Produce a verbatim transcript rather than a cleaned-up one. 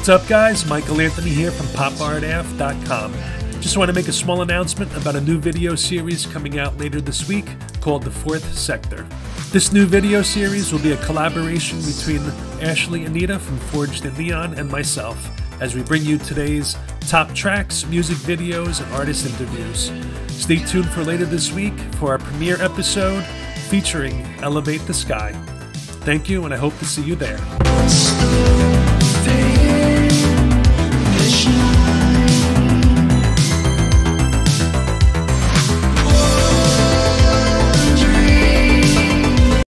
What's up, guys? Michael Anthony here from pop art a f dot com. Just want to make a small announcement about a new video series coming out later this week called The Fourth Sector. This new video series will be a collaboration between Ashley Anita from Forged in Neon and myself as we bring you today's top tracks, music videos, and artist interviews. Stay tuned for later this week for our premiere episode featuring Elevate the Sky. Thank you, and I hope to see you there.